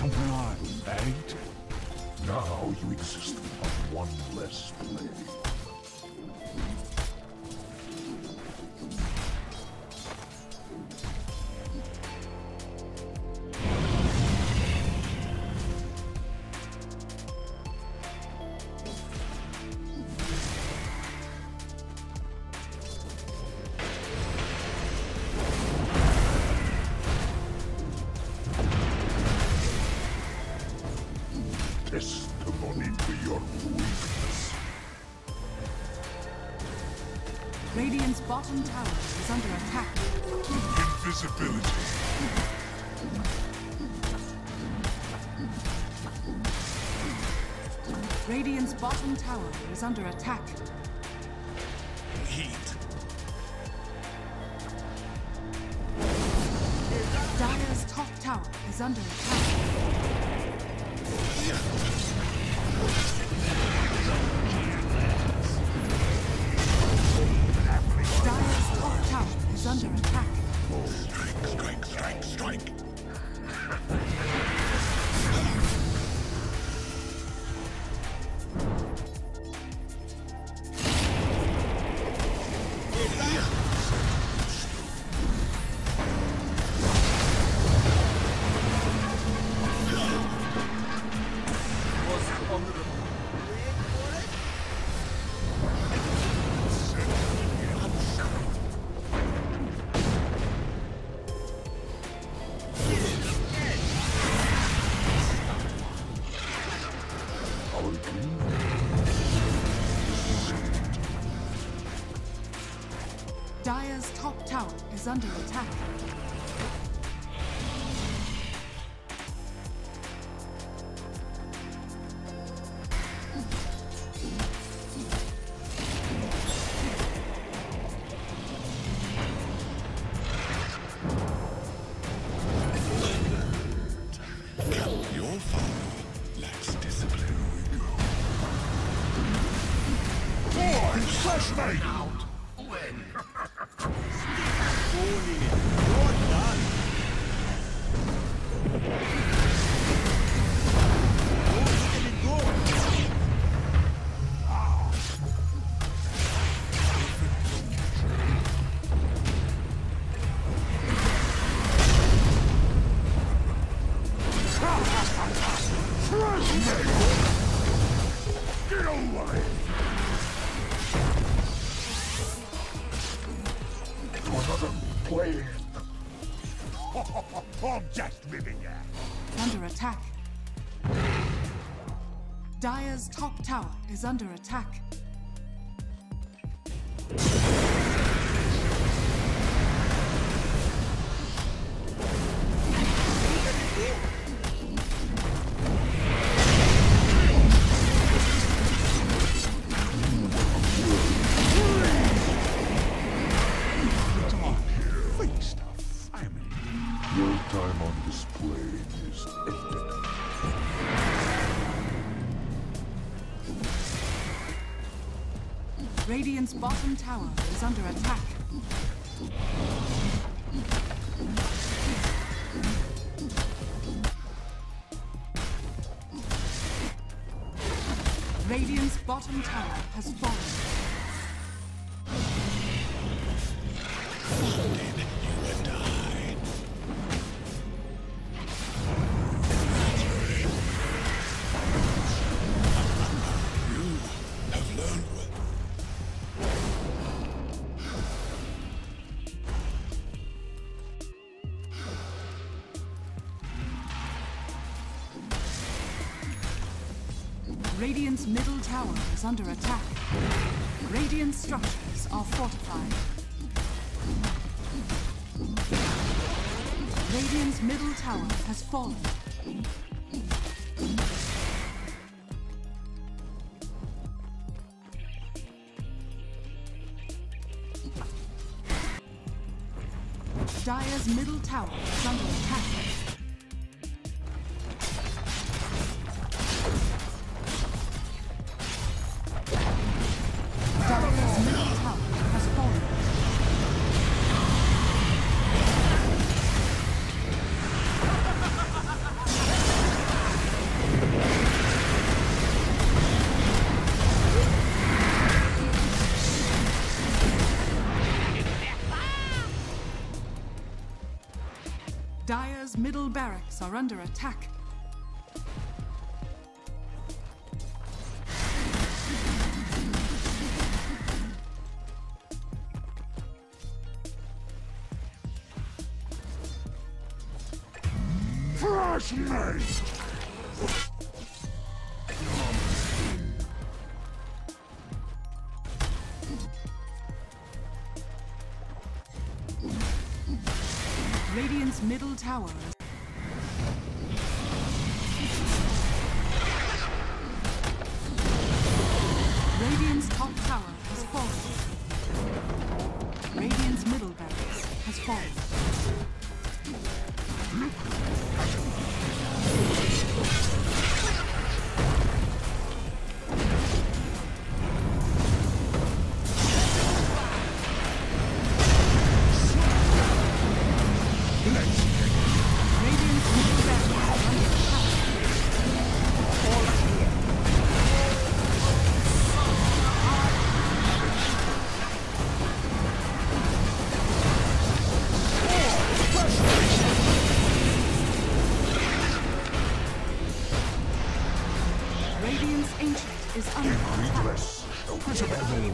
something I bagged? Now you exist on one less play. Testimony to your weakness. Radiant's bottom tower is under attack. Invisibility. Radiant's bottom tower is under attack. Heat. Dire's top tower is under attack. Dire's top tower is under attack. Strike, strike, strike, strike. Dire's top tower is under attack. Your father lacks discipline. Boy, flashlight out! Get away! Another plane! I'm just living here! Under attack. Dire's top tower is under attack. Your time on this plane is ended. Radiant's bottom tower is under attack. Radiant's bottom tower has fallen. Radiant's middle tower is under attack. Radiant structures are fortified. Radiant's middle tower has fallen. Dire's middle tower is under attack. Dire's middle tower has fallen. Radiant's middle barracks are under attack. Fresh meat! Radiant's middle tower. Radiant's top tower has fallen. Radiant's middle barracks has fallen. Radiant's ancient is under attack. Redress. Visible.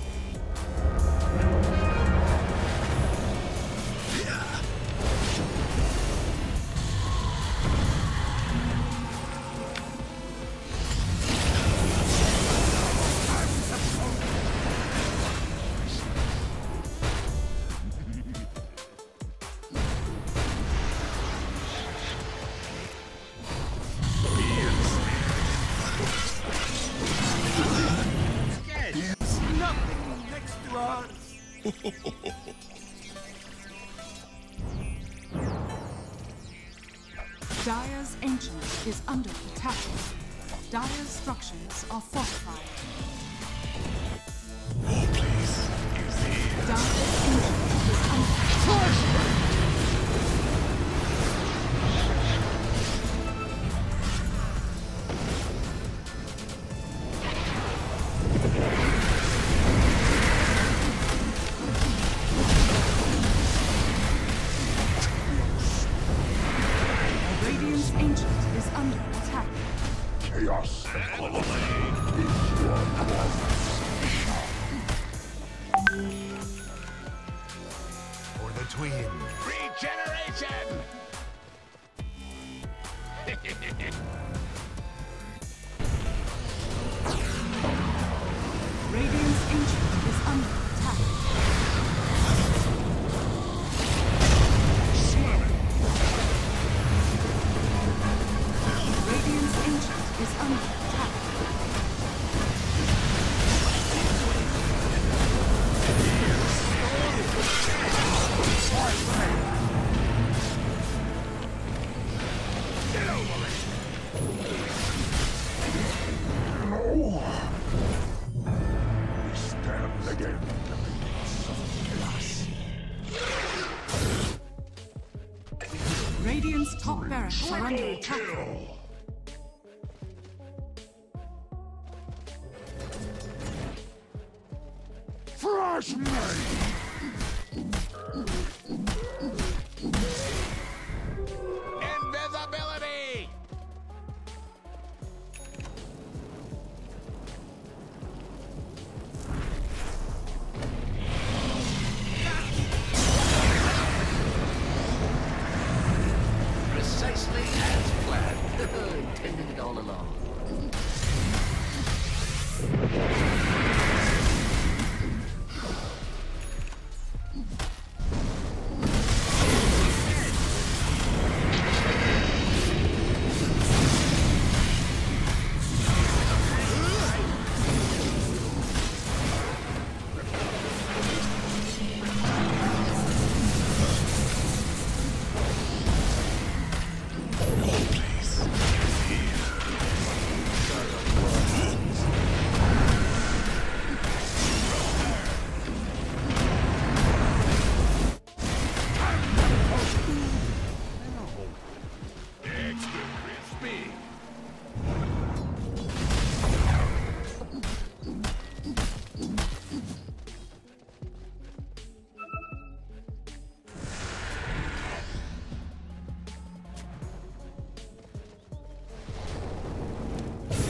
Dire's ancient is under attack. Dire's structures are fortified. Dire's ancient is under attack. Radiant's ancient is under attack. Chaos. For the twin. Regeneration! Radiant's ancient is under attack. Radiant's ancient is under attack. Get over it! No. We stand again. Radiant's top barracks are under attack. Fresh meat! Invisibility! Precisely as planned. Intended it all along.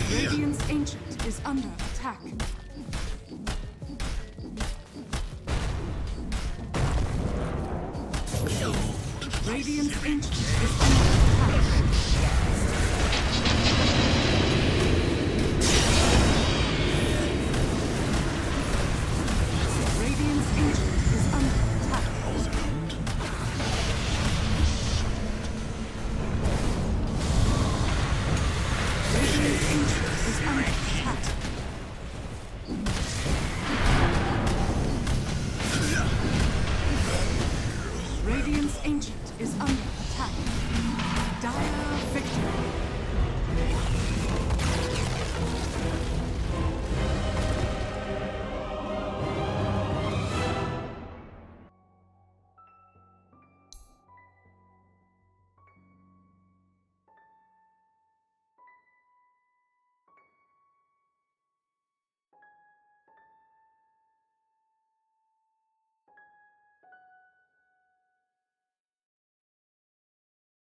Radiant's Ancient is under attack. Radiant's Ancient is under